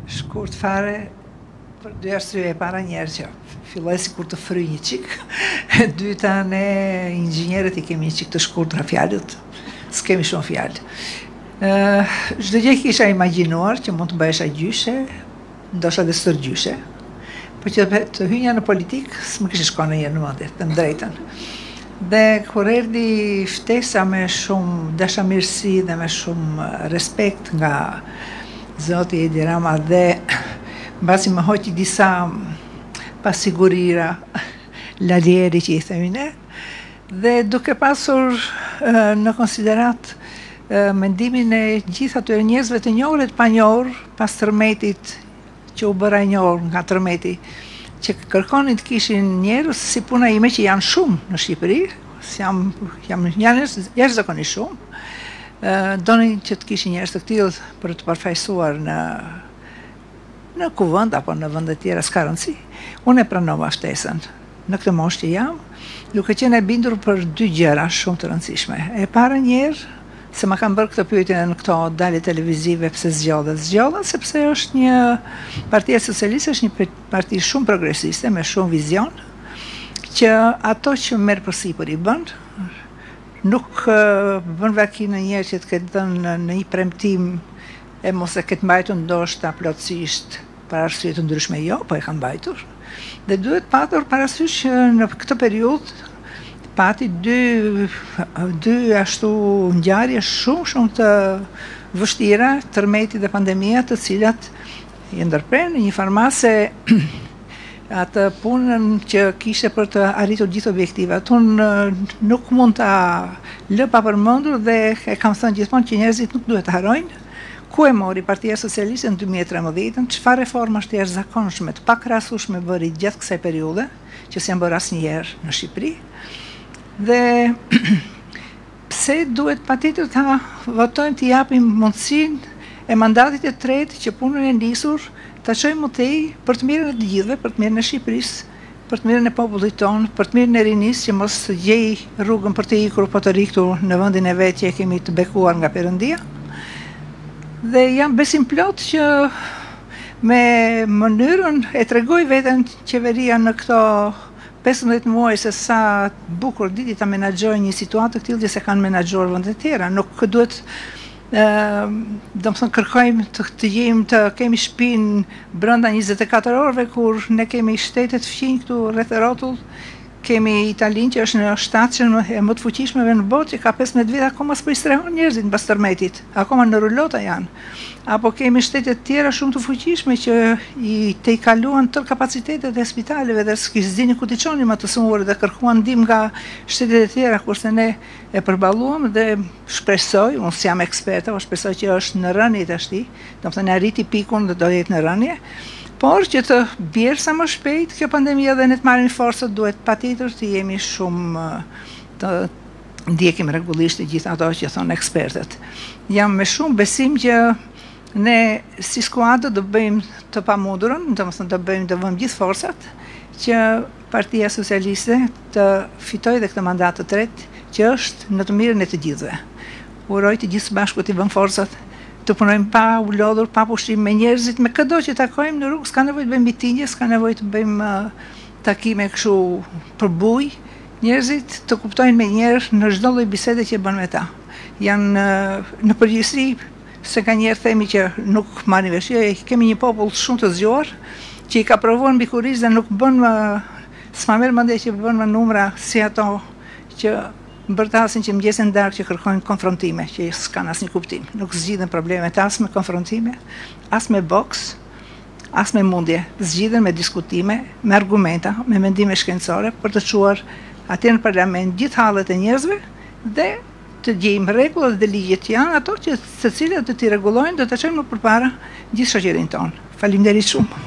Shkurt fare, për dy arsye. E para njerë që filloj si kur të fry një qik, e dyta ne inxhinierët i kemi një qik të shkurtra fjalët, s'kemi shumë fjalë. Çdo gjë kisha imagjinuar që mund të bëhesha gjyshe, ndoshta dhe stërgjyshe, por që të hynja në politikë s'më kishte shkuar ndonjëherë në mendje, të drejtën. Dhe kur erdhi ftesa me shumë dashamirësi dhe me shumë respekt nga Zoti Edi Rama dhe mbasi më hoqi disa pasigurira ladjeri që i themi ne, dhe duke pasur në konsiderat mendimin e gjithë atyre njerëzve të njohur e të panjohur pas tërmetit që u bëra njohur nga tërmeti, që kërkonin të kishin njerëz si puna ime që janë shumë në Shqipëri, janë jashtëzakonisht shumë, donin që të kishin njerëz të tillë për të përfaqësuar në kuvend apo në vende tjera, s'ka rëndësi. Unë e pranova ftesën në këtë moshë që jam, duke qenë e bindur për dy gjëra shumë të rëndësishme. E para njerë, se ma kam bërë këtë pyetje në këto dalje televizive pse zgjodhet. Zgjodhet sepse është një Partia Socialiste, është një parti shumë progresiste, me shumë vizion, që ato që merr përsipër i bën, nuk bën vaki në njerë që të ketë dhënë në një premtim e mos e ketë mbajtur ndoshta plotësisht për arsye të ndryshme, jo, po e kanë mbajtur. Dhe duhet patur parasysh që në këtë periudhë pati dy ashtu ngjarje shumë të vështira, tërmeti dhe pandemia, të cilat i ndërpren në një farmase atë punën që kishte për të arritur gjithë objektivat. Unë nuk mund ta lë pa përmendur dhe e kam thënë gjithmonë që njerëzit nuk duhet të harrojnë ku e mori Partia Socialiste në 2013, çfarë reformash të jashtëzakonshme, të pakrahasueshme bëri gjatë kësaj periudhe, që s'janë bërë asnjëherë në Shqipëri. Dhe pse duhet patjetër ta votojmë të japim mundësinë e mandatit të tretë që punën e nisur ta çojmë më tej për të mirën e të gjithëve, për të mirën e Shqipërisë, për të mirën e popullit tonë, për të mirën e rinisë që mos të gjej rrugën për të ikur po të rikthur në vendin e vet që e kemi të bekuar nga Perëndia. Dhe jam besim plot që me mënyrën e tregoj veten qeveria në këto 15 muaj se sa bukur diti ta menaxhojë një situatë të tillë që se kanë menaxhuar vende të tjera. Nuk duhet do të thonë kërkojmë të gjejmë të kemi shtëpinë brenda 24 orëve kur ne kemi shtetet fqinj këtu rreth e rrotull. Kemi Italinë që është në shtatshëm e më të fuqishmeve në botë, që ka 15 vjet akoma s'po i strehon njerëzit mbas tërmetit, akoma në rulota janë. Apo kemi shtete tjera shumë të fuqishme që i tejkaluan tërë kapacitetet e spitaleve dhe s'kishin ku t'i çonin më të sëmurë dhe kërkuan ndihmë nga shtetet e tjera, kurse ne e përballuam dhe shpresoj, unë s'jam eksperte, po shpresoj që është në rënje tash, domethënë arriti pikun dhe do jetë në rënje. Por që të bjerë sa më shpejt kjo pandemia dhe ne të marrim forcët, duhet patjetër të jemi shumë të ndjekim rregullisht të gjitha ato që thonë ekspertët. Jam me shumë besim që ne si skuadër do bëjmë të pamundurën, domethënë do vëmë gjithë forcat që Partia Socialiste të fitojë dhe këtë mandat të tretë, që është në të mirën e të gjithëve. Uroj të gjithë së bashku të vëmë forcat, të punojmë pa u lodhur, pa pushim me njerëzit, me çdo që takojmë në rrugë, s'ka nevojë të bëjmë mitingje, s'ka nevojë të bëjmë takime kështu për buj. Njerëzit të kuptojnë me njerë në çdo lloj bisede që bën me ta. Janë në përgjithësi, se ka njerë themi që nuk marrin vesh, kemi një popull shumë të zgjuar, që i ka provuar mbikurisë dhe nuk bën më, s'ma merr mendje që bën më numra si ato që bërtasin që mëngjesin darkë që kërkojnë konfrontime, që s'kan asnjë kuptim. Nuk zgjidhen problemet as me konfrontime, as me boks, as me mundje. Zgjidhen me diskutime, me argumenta, me mendime shkencore për të çuar atje në parlament gjithë hallet e njerëzve dhe të gjejmë rregullat dhe ligjet janë ato që secila do t'i rregullojnë, do ta çojmë më përpara gjithë shoqërinë tonë. Faleminderit shumë.